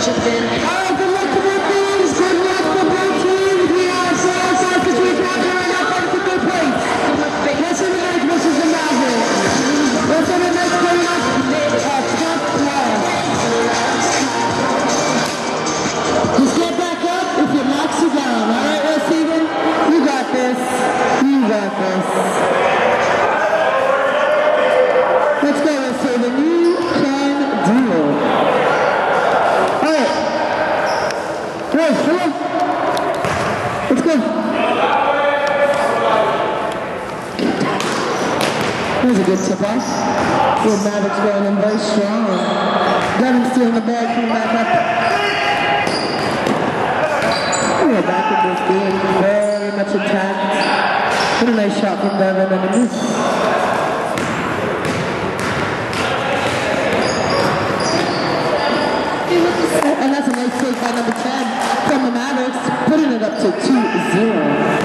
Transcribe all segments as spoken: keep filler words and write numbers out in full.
chip in. Alright, good luck to both teams. Good luck to both teams. We are so excited because we're right now fighting for third place. Westhaven Knights versus the Mavericks. Westhaven Knights coming up a tough loss. Just get back up if it knocks you down. Alright, Westhaven? You got this. You got this. Let's go, Westhaven. You can do it. Alright. Alright, come on. Let's go. That was a good tip-off. Good Mavericks going in very strong. Devin stealing the ball, coming back up. We're back in this game, very much intact. What a nice shot from Devin and a miss. And that's a nice save by number ten from the Mavericks, putting it up to two zero.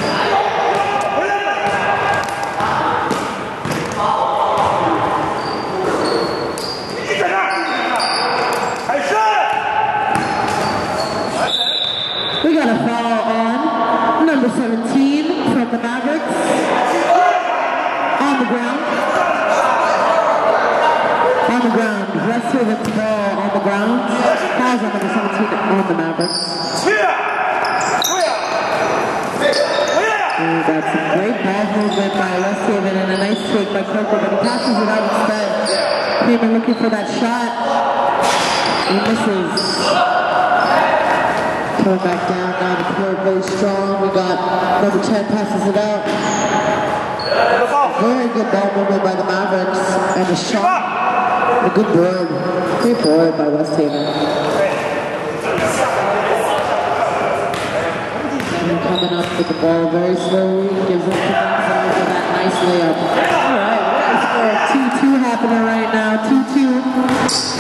We got a foul on number seventeen from the Mavericks. On the ground. On the ground. Westhaven's ball on the ground. Fouls on number seventeen on the Mavericks. We got some great ball movement by Westhaven and a nice take by Coco, but he passes it out instead. Came looking for that shot. He misses. Coming back down, now the floor very strong. We got number ten passes it out. Very good ball movement by the Mavericks. And a shot. A good board. Great board by Westhaven. And coming up with the ball very slowly. Gives it to themselves with that nice layup. Alright, we're going to score two two happening right now. two two.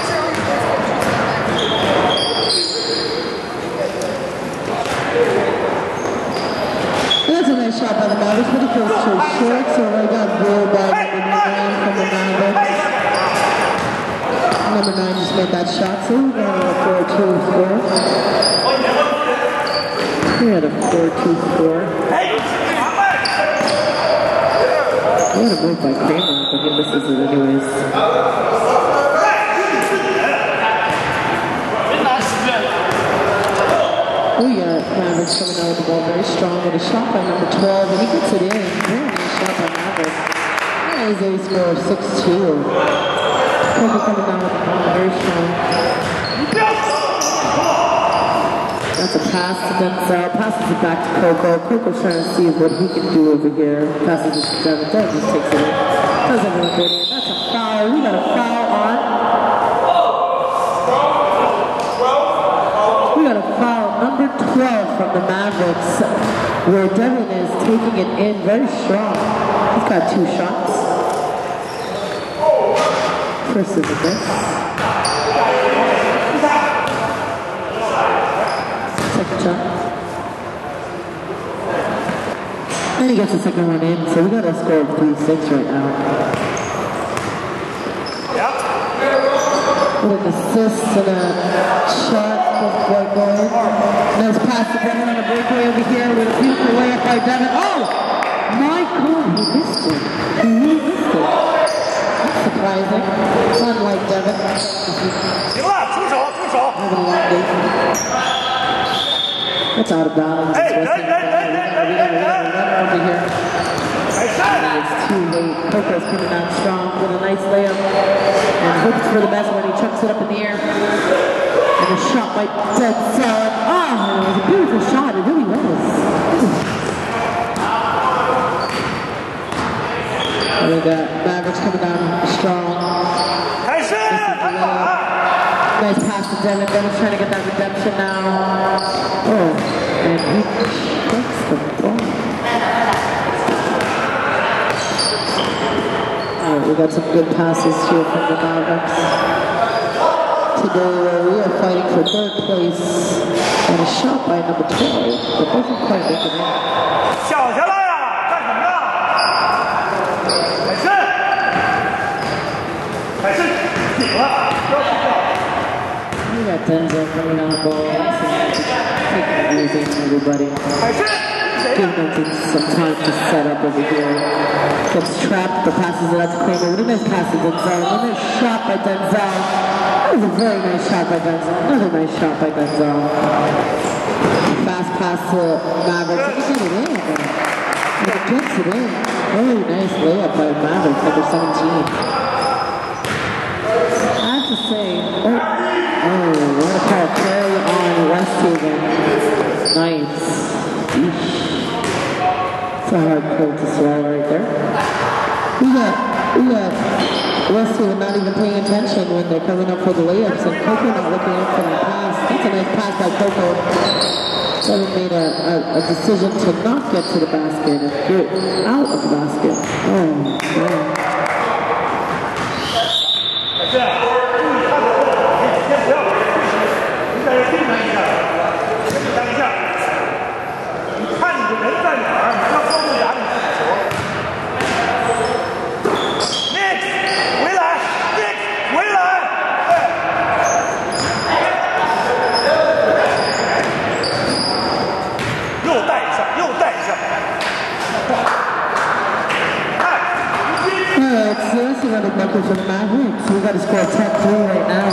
That's a nice shot by the Mavericks, but it goes too short, so I got rolled by number nine from the Mavericks. Number nine just made that shot, so we're going to a four two score. We had a four two score. We had a move by Kramer, but he misses it anyways. We got Mavericks coming out with the ball very strong with a shot by number twelve, and he gets it in. Very nice shot by Mavericks. That is a score of six two. Coco coming out with the ball very strong. That's a pass to Denzel. Passes it back to Coco. Coco's trying to see what he can do over here. Passes it to Devin. Devin just takes it in. Does everyone good in. That's a foul. We got a foul on. We got a foul. Number twelve from the Mavericks, where Devin is taking it in very strong. He's got two shots. First is a miss. Second shot. And he gets the second one in, so we got a score of three six right now. With an assist and a shot. Nice pass to Devin on a breakaway over here with a beautiful layup by Devin. Oh! My God, he missed it. He missed it. That's surprising. Unlike Devin. Having a long day. That's out of bounds. Hey, hey, hey, hey, we got a runner over here. It's too late. Coco's coming down strong with a nice layup. And hopes for the best when he chucks it up in the air. And a shot by Denzel. Oh, it was a beautiful shot. It really was. And we got Mavericks coming down strong. Nice pass to Devin. Devin's trying to get that redemption now. Oh, and he chucks the ball. Alright, we got some good passes here from the Mavericks. Today we are fighting for third place and a shot by number twelve, but doesn't quite make it in. 小下来呀，干什么呀？海参，海参，顶了，不要睡觉。 We got Denzel coming on the ball. Taking it easy, everybody. Giving them some time to set up over here. Gets trapped, but passes it out to Kramer. What a nice pass to Denzel. Another nice shot by Denzel. That was a very nice shot by Denzel. Another nice shot by Denzel. Fast pass to Mavericks. He gets it in. He gets it in. Very nice layup by Mavericks, number seventeen. I have to say, oh, oh what a call. Carry on Westhaven. Nice. Eesh. It's a hard pill to swallow right there. We got, we got Westhaven not even paying attention when they're coming up for the layups, and Coco not looking up for that pass. That's a nice pass by Coco. Devin made a, a, a decision to not get to the basket and get out of the basket. Oh, man. 'Another bucket for the Mavericks. We got to score ten three right now.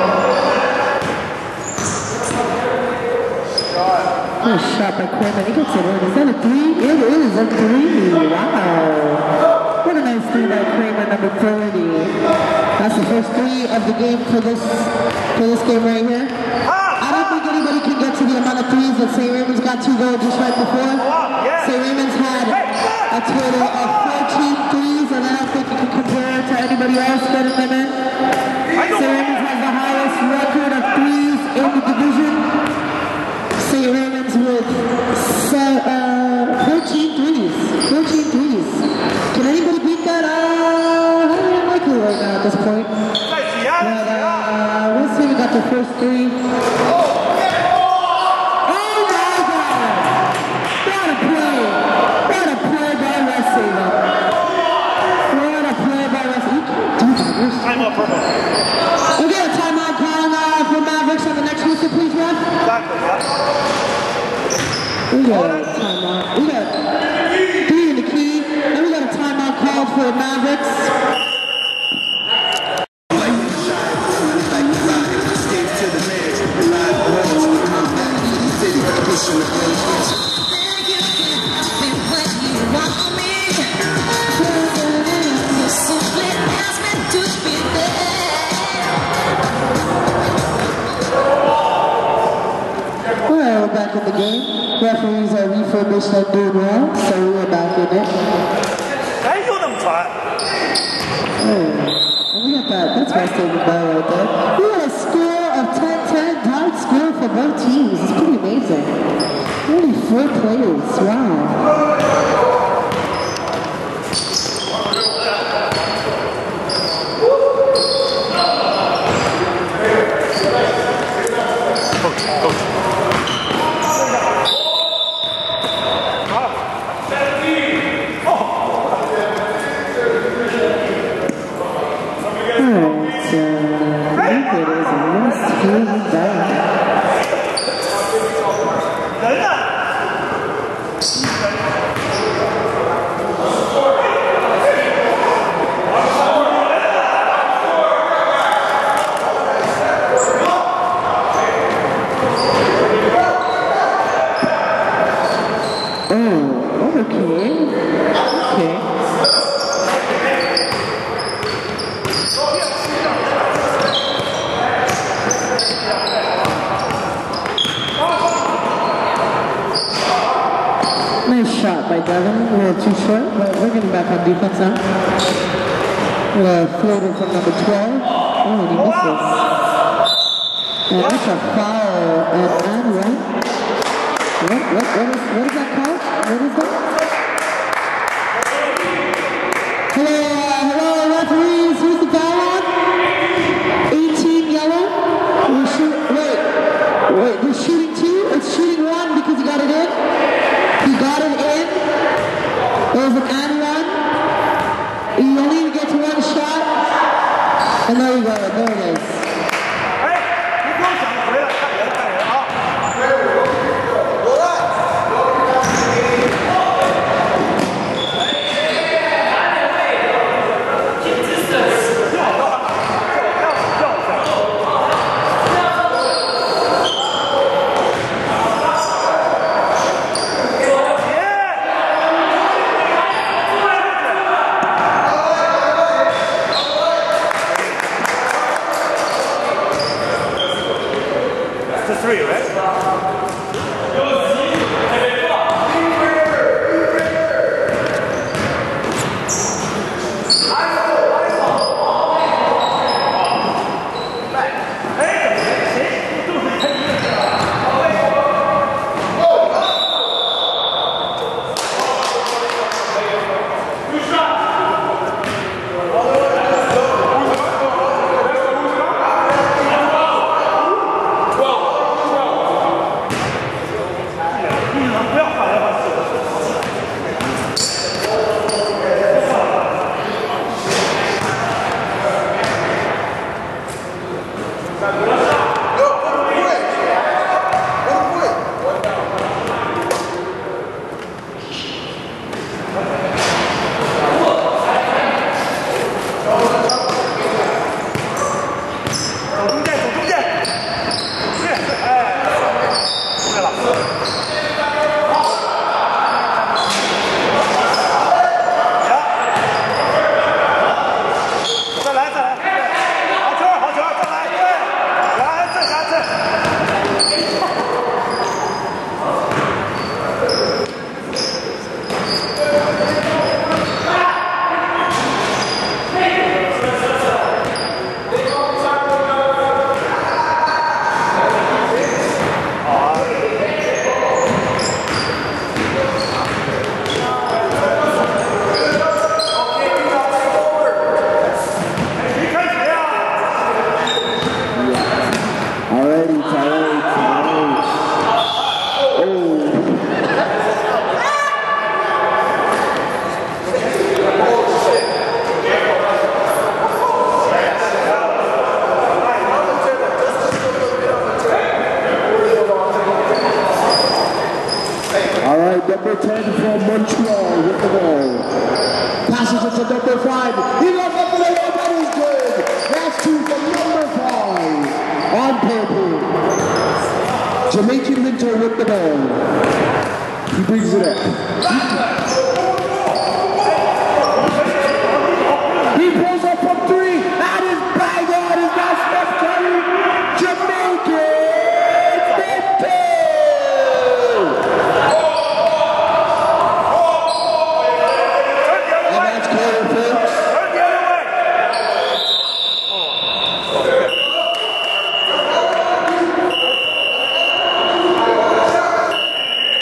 Nice shot by Kramer. He gets it in. Is that a three? It is a three. Wow. What a nice three by Kramer, number thirty. That's the first three of the game for this for this game right here. I don't think anybody can get to the amount of threes that Saint Raymond's got two goals just right before. Saint Raymond's had a total of fourteen threes, and I don't think you can compare it to anybody else getting them in. Saint Raymond's has the highest record of threes in the division. Saint Raymond's with uh, fourteen threes. fourteen threes. Can anybody beat that? Uh, highly unlikely right now at this point. But uh, Westhaven got the first three. We got a timeout call uh, for Mavericks on the next whistle, please, ref. Exactly, yeah. We got a timeout. We got three in the key, and we got a timeout called for Mavericks. Back in the game. Referees are refurbished and doing well, so we're back in it. Oh, and we got that. That's Westhaven ball right there. We got a score of ten ten, tied score for both teams. It's pretty amazing. Only four players. Wow. Defense now. Uh, floater from number twelve. Oh, and he misses. And that's a foul. And and right? What, what, what, is, what is that called? What is that? Hello, uh, hello, referees. Who's the foul on? eighteen yellow. We're shoot, wait, wait, we're shooting two? It's shooting one because he got it in. He got it in. There was an and run. You only even get to one shot. And there you go, there it is. Hey, Coco with the ball. He brings it up. He pulls up.